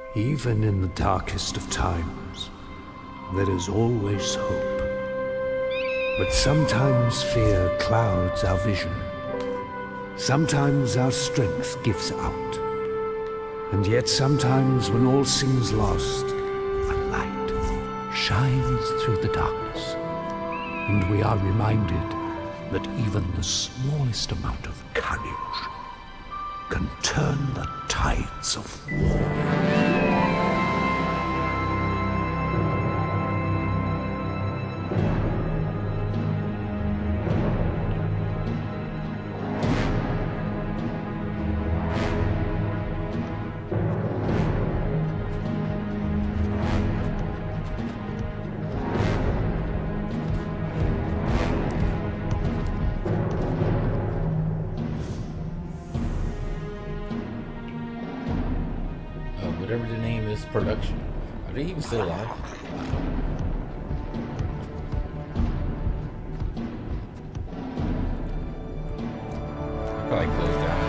Even in the darkest of times, there is always hope. But sometimes fear clouds our vision. Sometimes our strength gives out. And yet sometimes when all seems lost, a light shines through the darkness. And we are reminded that even the smallest amount of courage can turn the tides of war. Whatever the name is, production. Are they even still alive? Probably closed down.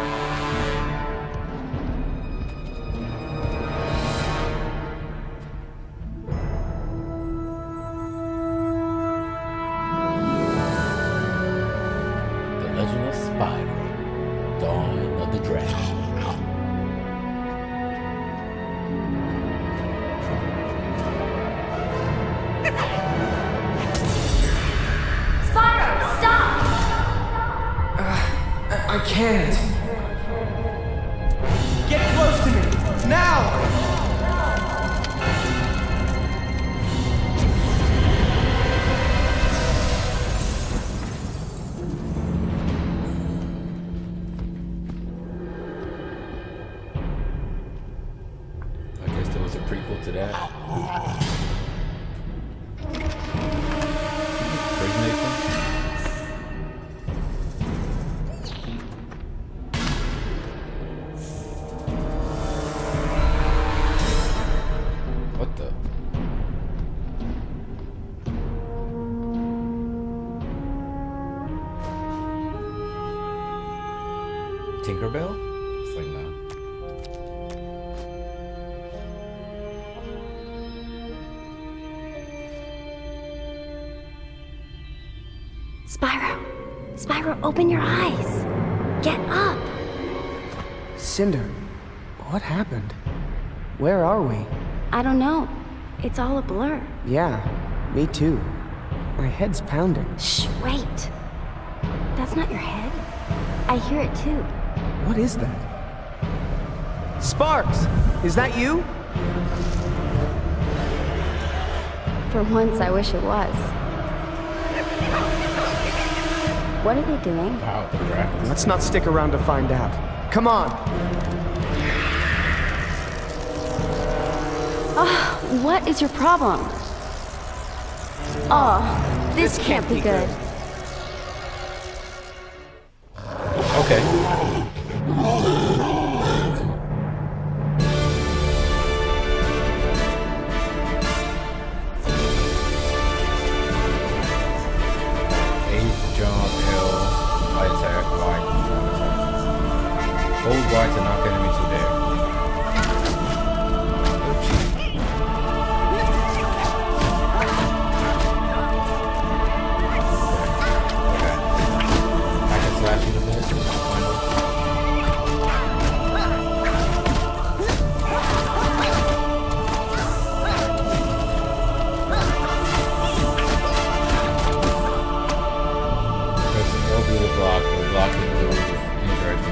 The Legend of Spyro, Dawn of the Dragon. I can't. Get close to me, now! I guess there was a prequel to that. Break Nathan? What the? Tinkerbell? It's like no. Spyro! Spyro, open your eyes! Get up! Cinder, what happened? Where are we? I don't know. It's all a blur. Yeah, me too. My head's pounding. Shh, wait. That's not your head. I hear it too. What is that? Sparks! Is that you? For once, I wish it was. What are they doing? Wow, the dragons. Let's not stick around to find out. Come on! Oh, what is your problem? Oh, this can't be good. Okay. Hold Y to knock enemies to there. I can slash you to this. Pressing LB to block or blocking move indirectly.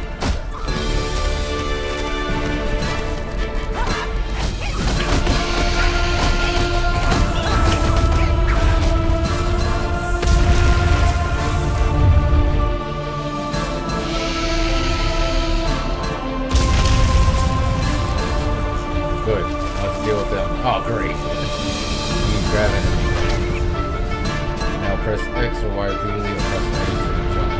Good. Let's deal with them. Oh, great. He's grabbing him. Now press X or Y repeatedly or press A for the jump.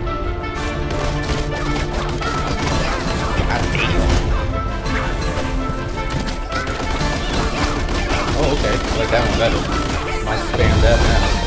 God damn. Oh, okay. I like that one better. Might spam that now.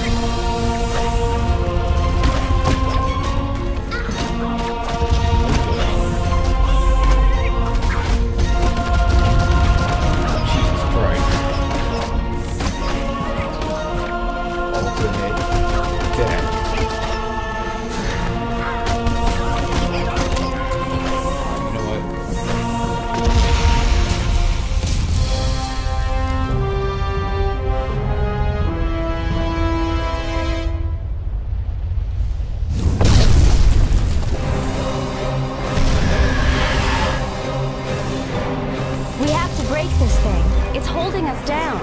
It's holding us down.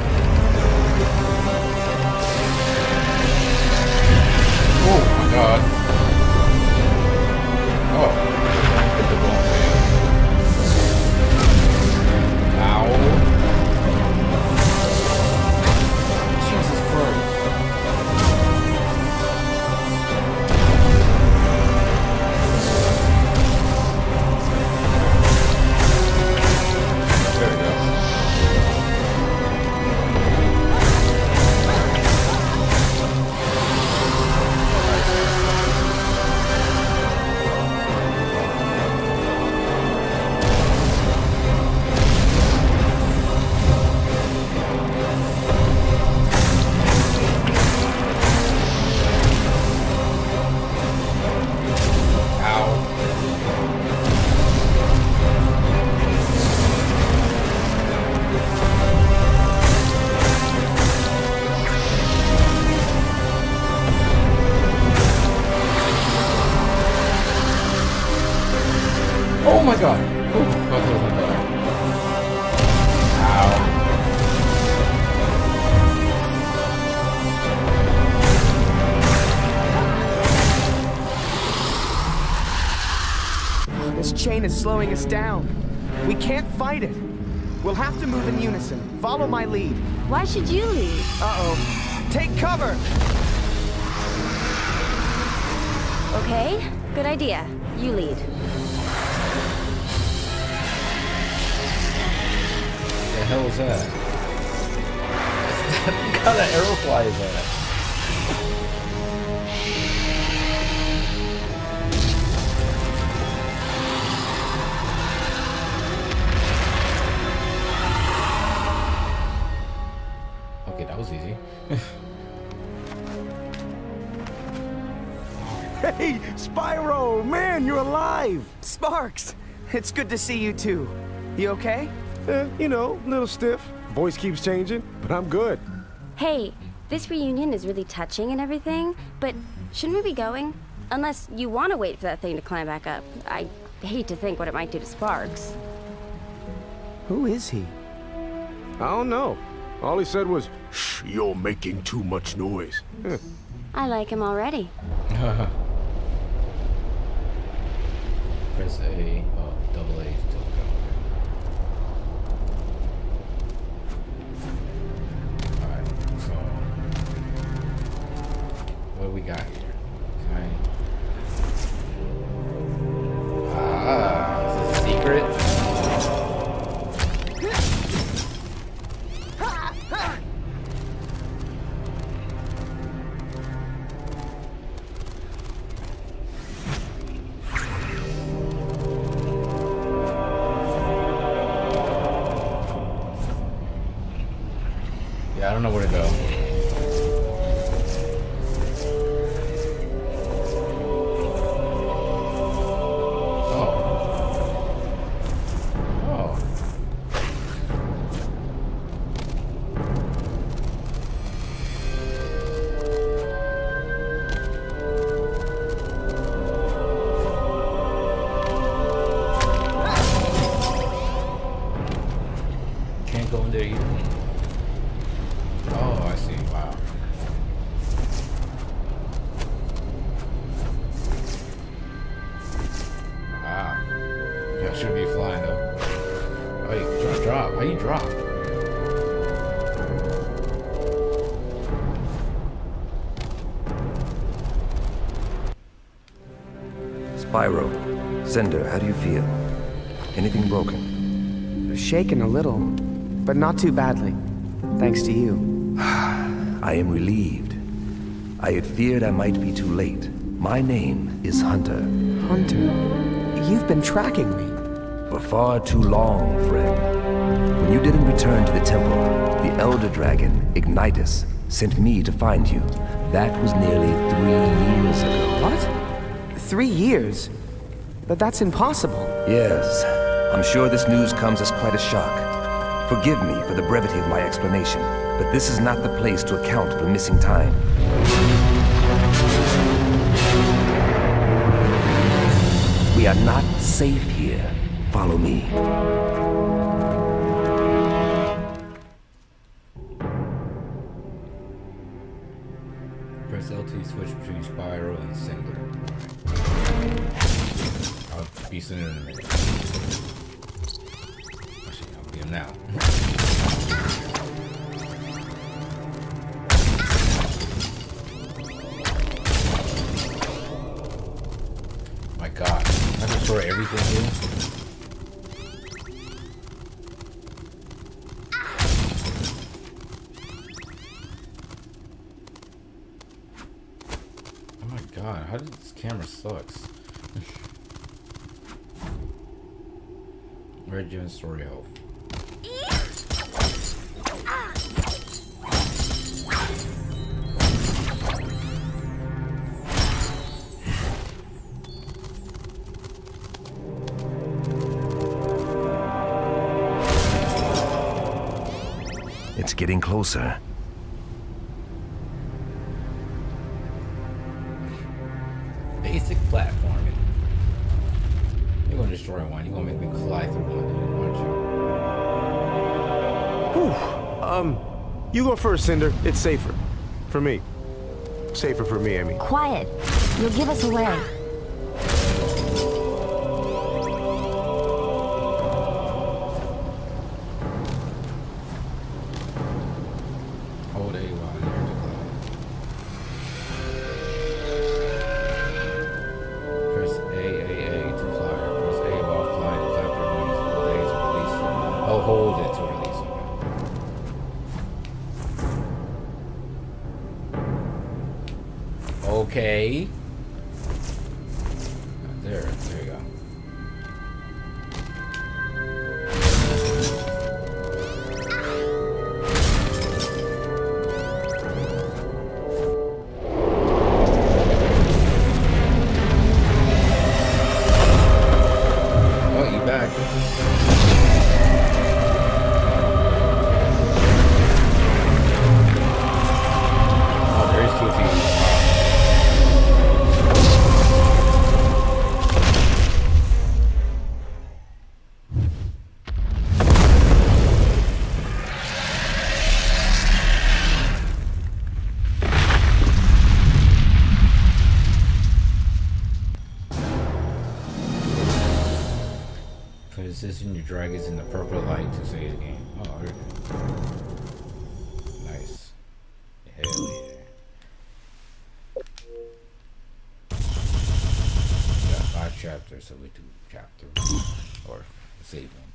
Oh my god. Oh. Hit the ball. Ow. Jesus Christ. There we go. Oh my god! Oh, I thought it was gonna die. Oh, this chain is slowing us down. We can't fight it. We'll have to move in unison. Follow my lead. Why should you lead? Uh-oh. Take cover! Okay, good idea. You lead. What the hell is that? What kind of aerofly is that? Okay, that was easy. Hey, Spyro! Man, you're alive! Sparks! It's good to see you too. You okay? You know, a little stiff. Voice keeps changing, but I'm good. Hey, this reunion is really touching and everything, but shouldn't we be going? Unless you want to wait for that thing to climb back up. I hate to think what it might do to Sparks. Who is he? I don't know. All he said was, "Shh, you're making too much noise." I like him already. Press A, oh, double A to go. Alright, so what do we got here? Is this a secret? Yeah, I don't know where to go. Can't go in there either. Oh, I see. Wow. Wow. Yeah, I should be flying though. Oh, you drop. How you drop? Spyro, Cinder, how do you feel? Anything broken? Shaken a little, but not too badly. Thanks to you. I am relieved. I had feared I might be too late. My name is Hunter. Hunter, you've been tracking me. For far too long, friend. When you didn't return to the temple, the Elder Dragon, Ignitus, sent me to find you. That was nearly 3 years ago. What? 3 years? But that's impossible. Yes, I'm sure this news comes as quite a shock. Forgive me for the brevity of my explanation, but this is not the place to account for missing time. We are not safe here. Follow me. switch between Spyro and Cinder. I'll be Cinder in a minute. Actually, I'll be him now. My God, I destroy everything here. God, how does this camera sucks? Red Gem story health. It's getting closer. Basic platforming. You're gonna destroy one. You're gonna make me fly through one, aren't you? Whew. You go first, Cinder. It's safer. For me. Safer for me, I mean. Quiet. You'll give us away. Hold A while near the cloud. Press A to fly. Press A while flying to flap your wings. Hold A to release. Oh, hold it to release. Okay. There you go. Position your dragons in the purple light to save the game. Oh, okay. Nice. Hell yeah. We got 5 chapters, so we do chapter 1 or save one.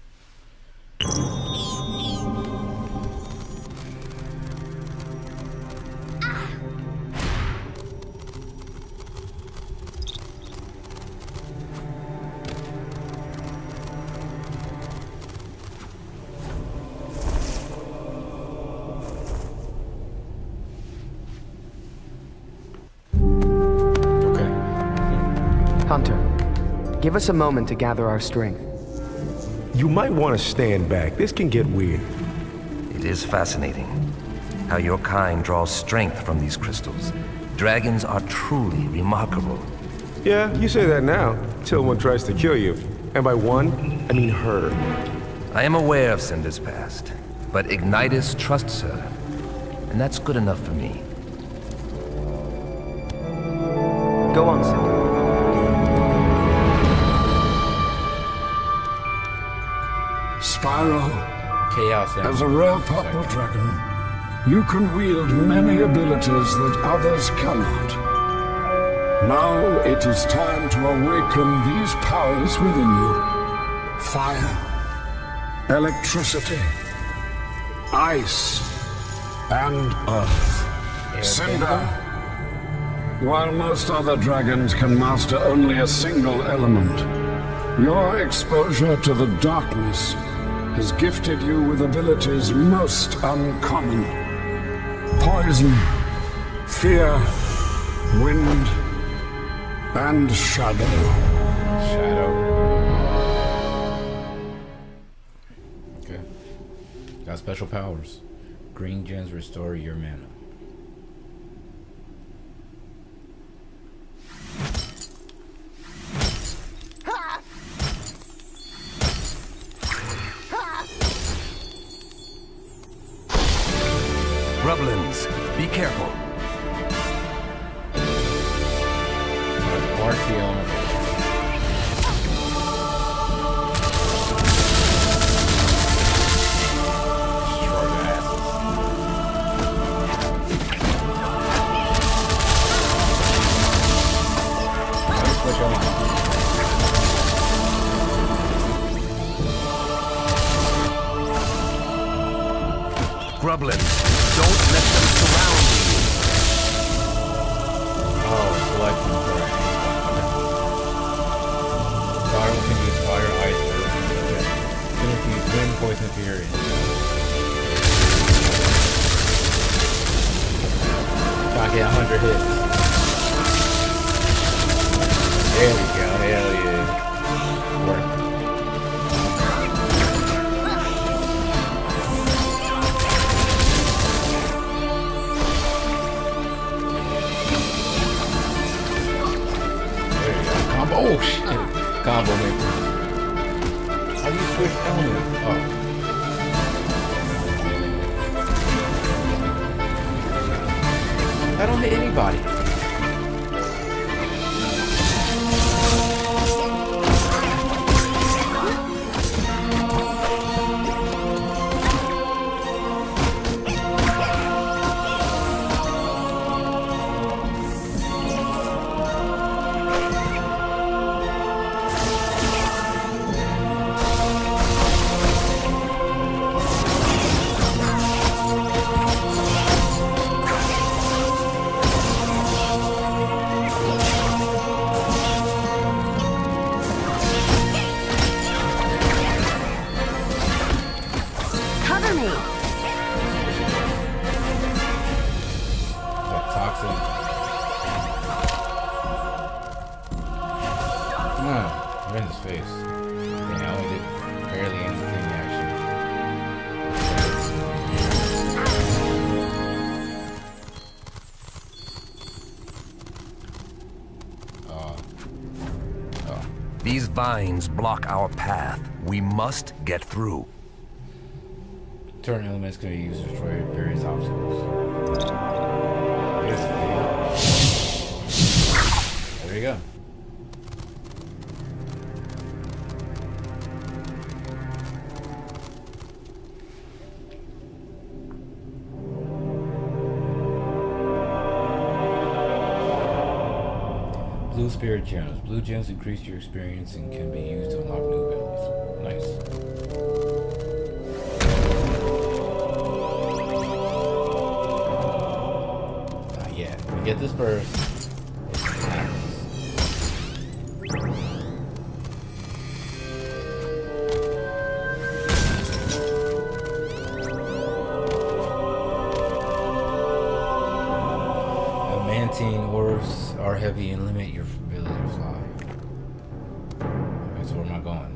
Hunter, give us a moment to gather our strength. You might want to stand back. This can get weird. It is fascinating how your kind draws strength from these crystals. Dragons are truly remarkable. Yeah, you say that now, till one tries to kill you. And by one, I mean her. I am aware of Cinder's past, but Ignitus trusts her, and that's good enough for me. Go on, Cinder. Spyro, Chaos. as a rare purple dragon, you can wield many abilities that others cannot. Now it is time to awaken these powers within you. Fire, electricity, ice, and earth. Cinder. While most other dragons can master only a single element, your exposure to the darkness has gifted you with abilities most uncommon. Poison, fear, wind, and shadow. Okay. Got special powers. Green gems restore your mana. Rublins, be careful. Quartzy element. Grublins, don't let them surround you. Oh, selecting correct. Fire can use fire, ice, or can use wind, poison, fury. Try to get 100 hits. There we go, hell yeah. Work. Oh shit! Combo maker. How do you switch element? Oh. I don't hit anybody. These vines block our path. We must get through. Certain elements can be used to destroy various obstacles. There you go. Blue Spirit Gems. Blue gems increase your experience and can be used to unlock new abilities. Nice. Yeah, we get this first. Adamantine ores are heavy and limit your ability to fly. Okay, so where am I going?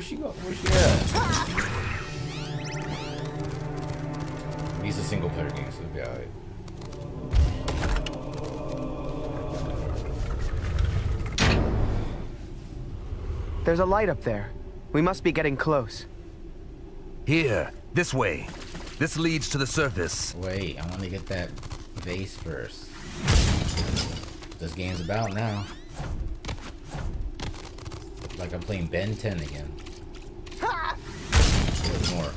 Where's she go? Where's she at? These are single player games, so it'll be alright. There's a light up there. We must be getting close. Here, this way. This leads to the surface. Wait, I want to get that vase first. This game's about now. Like I'm playing Ben 10 again. There's more.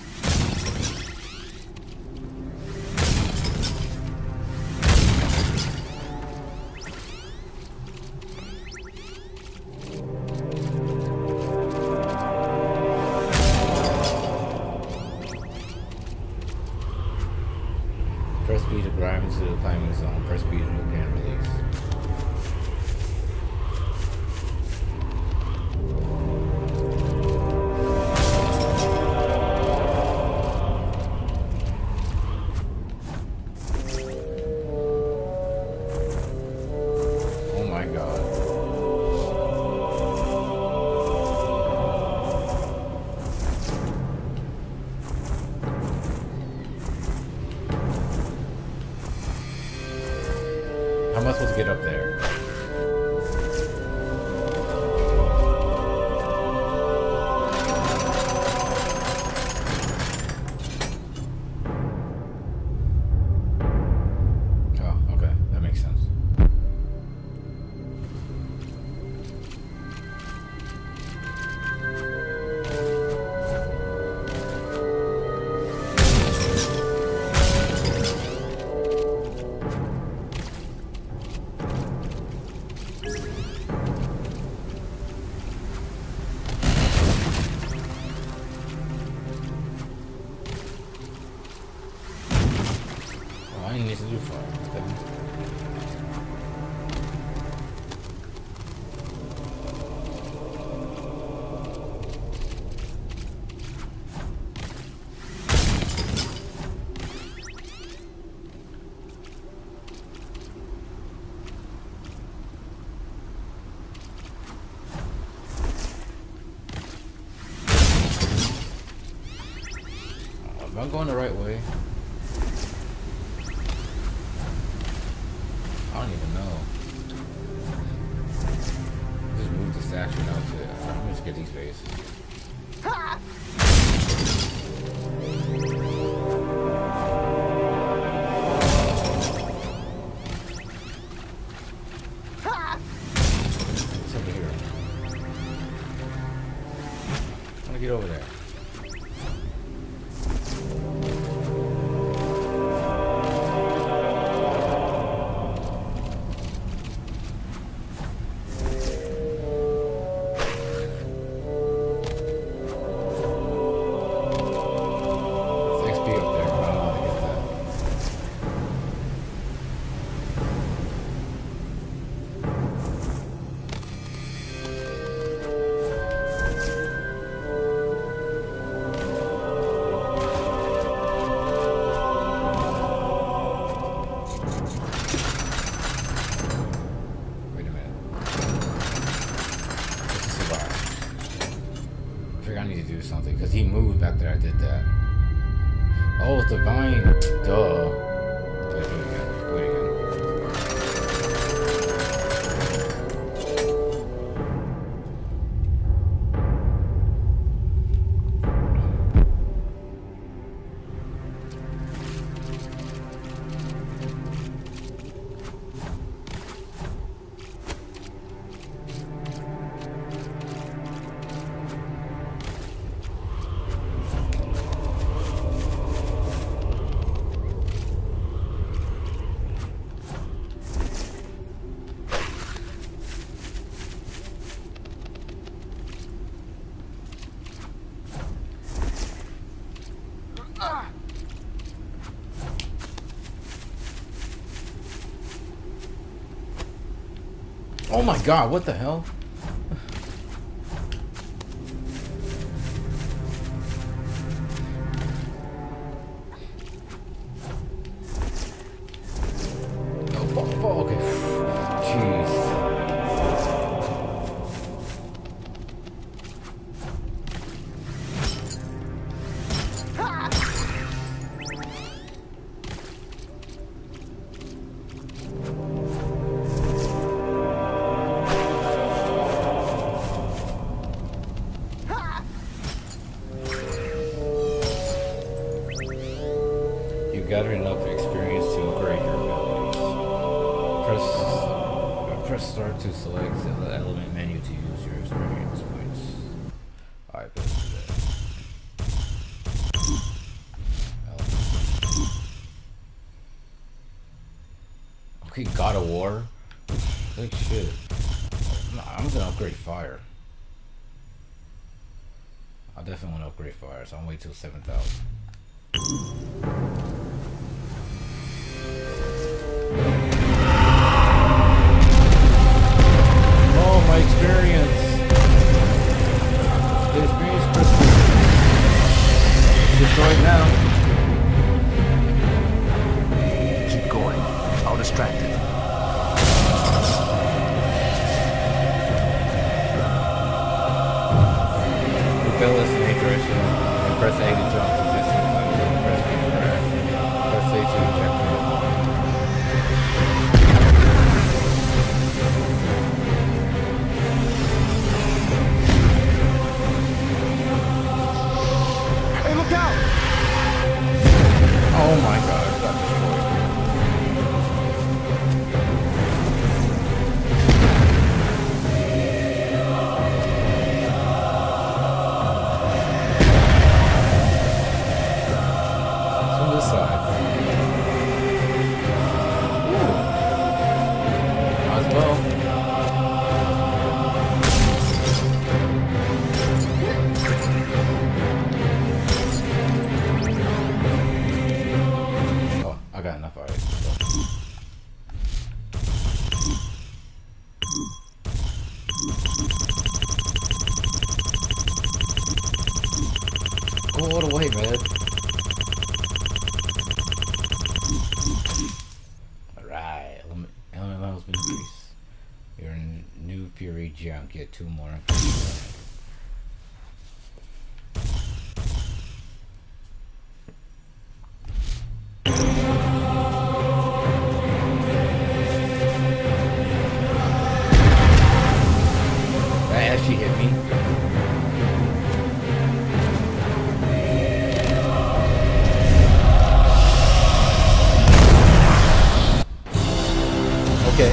Press B to drive into the climbing zone. Press B to again release. Oh my god. How am I supposed to get up there? Oh, okay. That makes sense. Oh, I didn't need to do far. Am I going the right way? I don't even know. Just move the statue now to it. I'm just get these faces. What's over here? I want to get over there. I need to do something because he moved after I did that. Oh, it's the vine. Duh. Wait again. Wait again. Oh my god, what the hell? Oh, okay. Jeez. gathered enough experience to upgrade your abilities. Press start to select the element menu to use your experience points. Alright, let's do that. Okay, God of War. Like shit. I'm gonna upgrade fire. I definitely want to upgrade fire, so I'm waiting till 7,000. Oh, my experience! The experience crystal. Destroyed now. Keep going. I'll distract it. Propel us in a direction and press A to jump to distant planes. Press B to crash. Press A to eject. Hey, look out! Oh my god, I got destroyed. It's on this side. Ooh. Might as well. Oh, I got enough already. Go all the way, man. Alright, element levels been increased. Your new Fury gem, get 2 more. That actually hit me. Okay.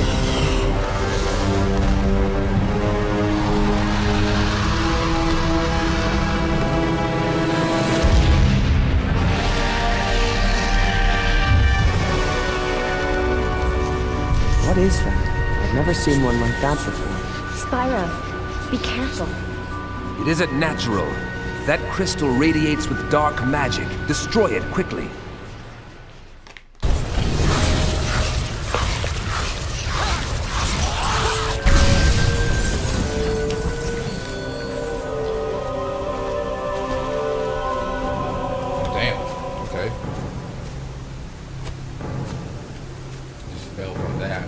What is that? I've never seen one like that before. Spyro, be careful. It isn't natural. That crystal radiates with dark magic. Destroy it quickly. Damn. Okay. Just fell from that.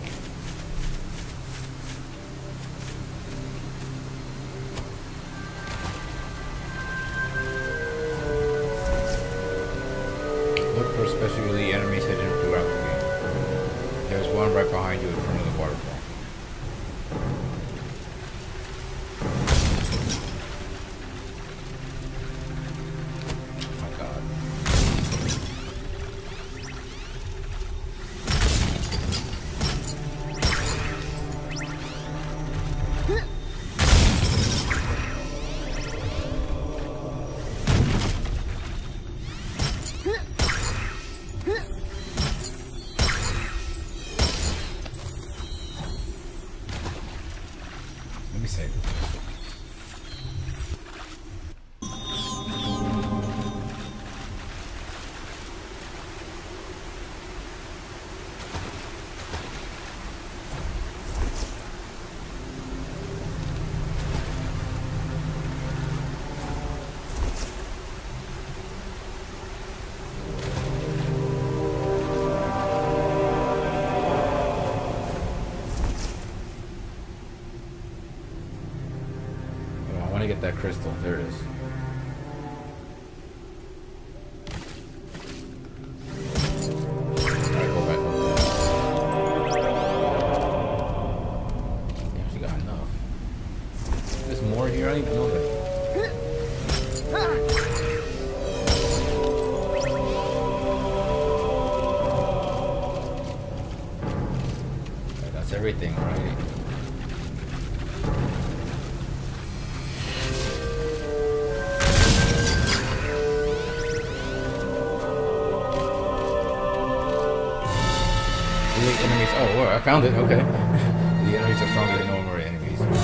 Look for specially enemies hidden throughout the game. There's one right behind you in front of the waterfall. Oh my god. Let me save it. I want to get that crystal. There it is. Alright, go back up there. Damn, she got enough. There's more here? I didn't even know that. everything, right? The enemies. Oh, well, I found it. Okay. The enemies are stronger than normal enemies. Found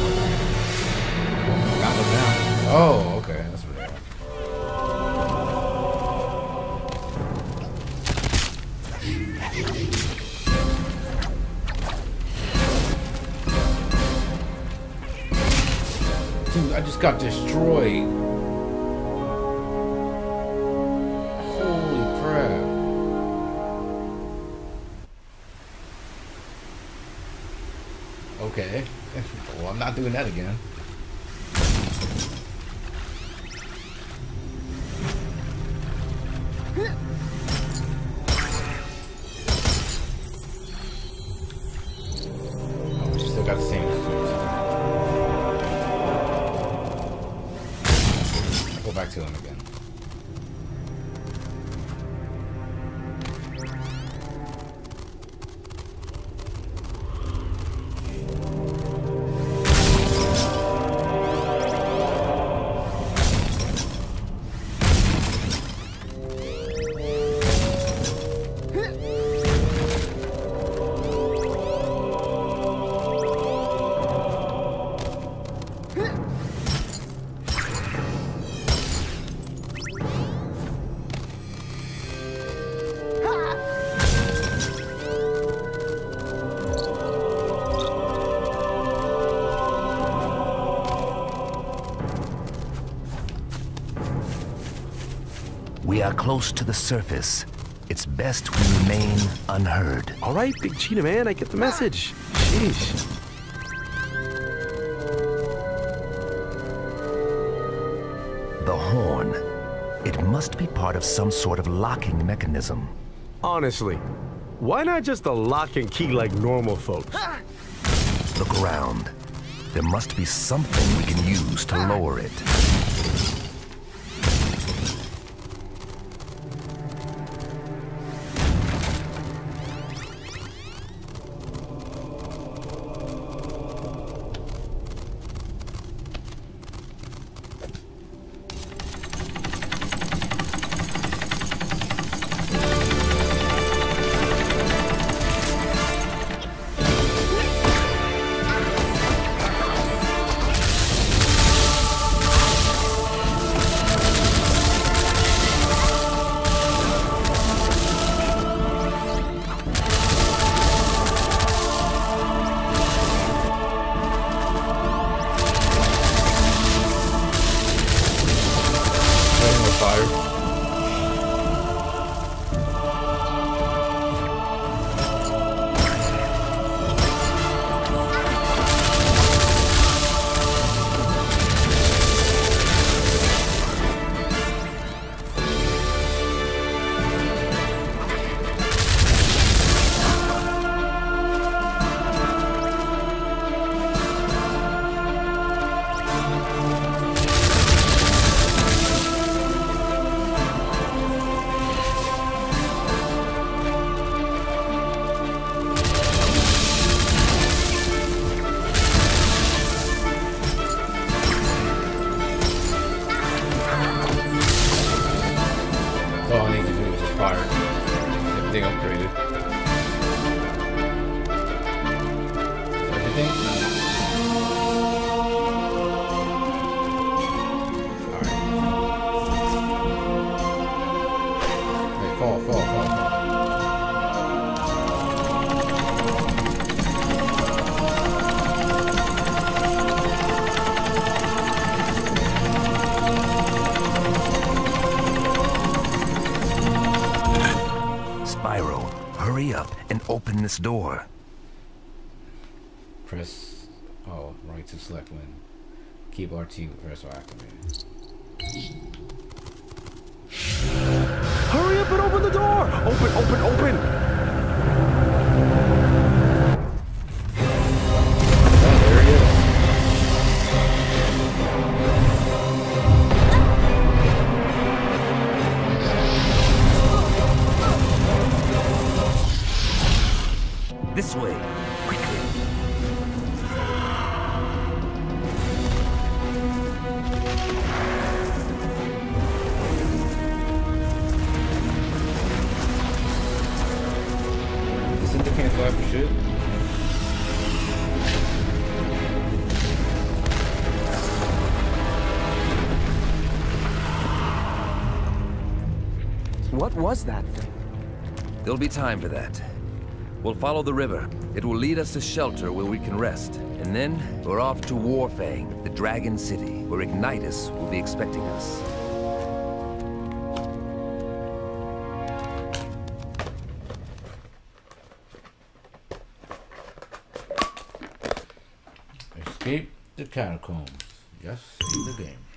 them now. Oh, okay. That's what they are. Dude, I just got destroyed. Holy crap. Okay. Well, I'm not doing that again. Oh, we still got the same. Go back to him again. We are close to the surface. It's best we remain unheard. All right, Big Cheetah Man, I get the message. Sheesh. The horn. It must be part of some sort of locking mechanism. Honestly, why not just a lock and key like normal folks? Look around. There must be something we can use to lower it. Open this door. Press right to select when. Keep RT press or activate. Hurry up and open the door! Open, open, open! Oh, there he is. This way, quickly. for shit. What was that thing? There'll be time for that. We'll follow the river. It will lead us to shelter where we can rest. And then, we're off to Warfang, the Dragon City, where Ignitus will be expecting us. Escape the catacombs. Yes, save the game.